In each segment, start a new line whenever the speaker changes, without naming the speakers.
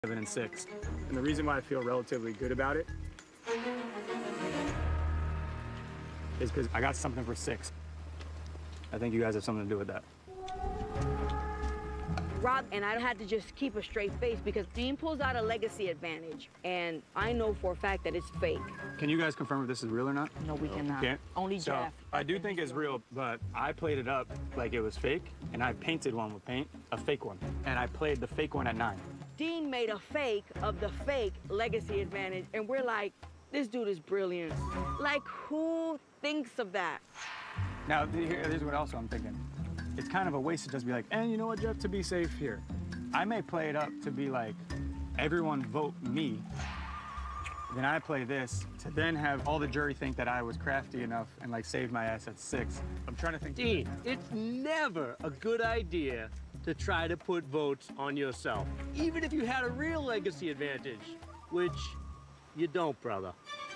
7 and 6. And the reason why I feel relatively good about it is because I got something for 6. I think you guys have something to do with that.
Rob and I had to just keep a straight face because Dean pulls out a legacy advantage, and I know for a fact that it's fake.
Can you guys confirm if this is real or not?
No, we cannot.
Can't?
Only
So,
Jeff.
I do think it's real, but I played it up like it was fake, and I painted one with paint, a fake one. And I played the fake one at 9.
Dean made a fake of the fake legacy advantage, and we're like, this dude is brilliant. Like, who thinks of that?
Now, here's what else I'm thinking. It's kind of a waste to just be like, and you know what, Jeff, to be safe here. I may play it up to be like, everyone vote me. Then I play this to then have all the jury think that I was crafty enough and like saved my ass at 6. I'm trying to think.
Dean, it's never a good idea to try to put votes on yourself, even if you had a real legacy advantage, which you don't, brother.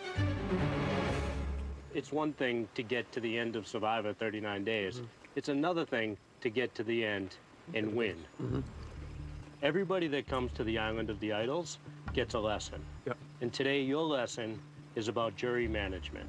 It's one thing to get to the end of Survivor 39 days. It's another thing to get to the end and win. Everybody that comes to the Island of the Idols gets a lesson.
Yep.
And today, your lesson is about jury management.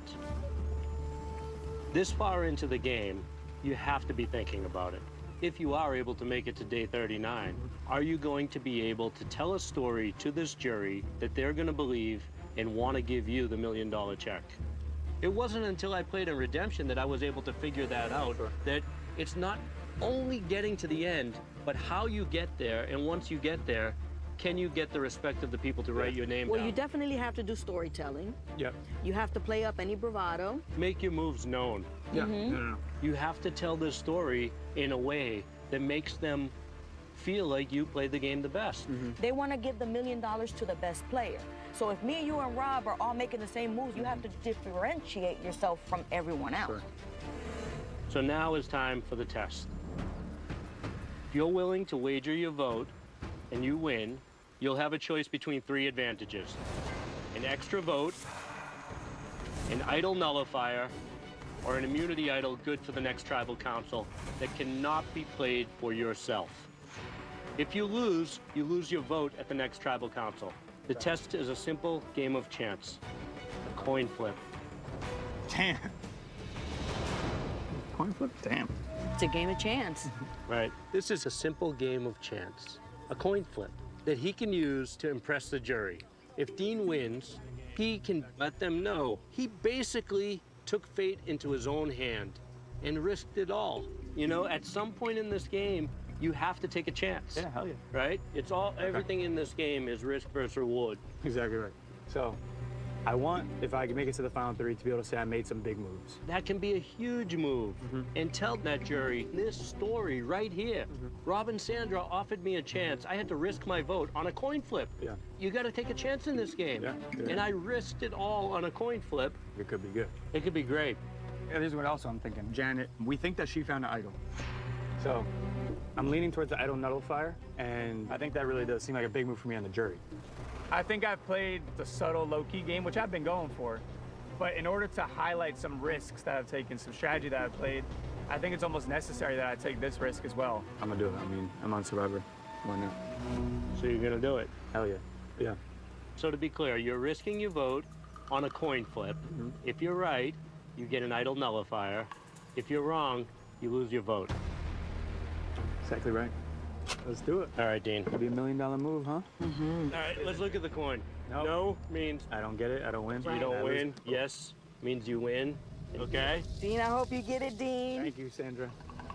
This far into the game, you have to be thinking about it. If you are able to make it to day 39, are you going to be able to tell a story to this jury that they're going to believe and want to give you the $1 million check? It wasn't until I played in Redemption that I was able to figure that out, that it's not only getting to the end, but how you get there, and once you get there, can you get the respect of the people to write your name
Well,
down?
you definitely have to do storytelling.
Yep.
You have to play up any bravado.
Make your moves known.
Yeah. No.
You have to tell this story in a way that makes them feel like you played the game the best.
They want to give the $1 million to the best player. So if me, you, and Rob are all making the same moves, you have to differentiate yourself from everyone else.
Sure.
So now is time for the test. If you're willing to wager your vote and you win, you'll have a choice between 3 advantages: an extra vote, an idol nullifier, or an immunity idol good for the next tribal council that cannot be played for yourself. If you lose your vote at the next tribal council. The test is a simple game of chance, a coin flip.
Damn. Coin flip? Damn.
It's a game of chance.
Right. This is a simple game of chance, a coin flip that he can use to impress the jury. If Dean wins, he can let them know he basically took fate into his own hand and risked it all. You know, at some point in this game, you have to take a chance.
Yeah, hell yeah.
Right? It's all, everything in this game is risk versus reward.
Exactly right. So, I want, if I can make it to the final 3, to be able to say I made some big moves.
That can be a huge move. And tell that jury this story right here. Rob and Sandra offered me a chance. I had to risk my vote on a coin flip.
Yeah.
You got to take a chance in this game.
Yeah.
And I risked it all on a coin flip.
It could be good.
It could be great.
Yeah, here's what else I'm thinking. Janet, we think that she found an idol. So, I'm leaning towards the idol nullifier, and I think that really does seem like a big move for me on the jury. I think I've played the subtle, low-key game, which I've been going for. But in order to highlight some risks that I've taken, some strategy that I've played, I think it's almost necessary that I take this risk as well. I'm gonna do it. I mean, I'm on Survivor. Why not?
So you're going to do it.
Hell yeah. Yeah.
So to be clear, you're risking your vote on a coin flip. If you're right, you get an idol nullifier. If you're wrong, you lose your vote.
Exactly right. Let's do it.
All right, Dean.
Could be $1 million move, huh?
All right, let's look at the coin.
Nope.
No means
I don't get it. I don't win.
you don't
I
win.
lose.
Yes means you win. Okay?
Dean, I hope you get it, Dean.
Thank you, Sandra.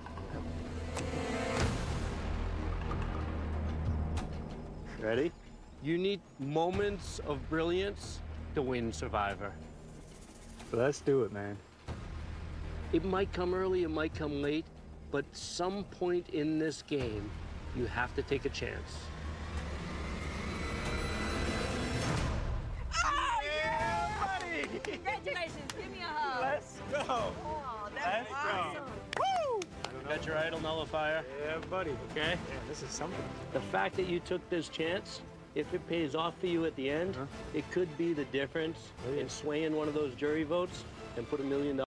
Ready? You need moments of brilliance to win Survivor.
Let's do it, man.
It might come early, it might come late, but some point in this game, you have to take a chance.
Oh, yeah, buddy!
Congratulations. Give me a hug.
Let's go.
Oh, that's
Let's go.
awesome.
Woo!
Got your idol nullifier,
Yeah, buddy.
okay?
Yeah, this is something.
The fact that you took this chance, if it pays off for you at the end, it could be the difference in swaying one of those jury votes and put $1 million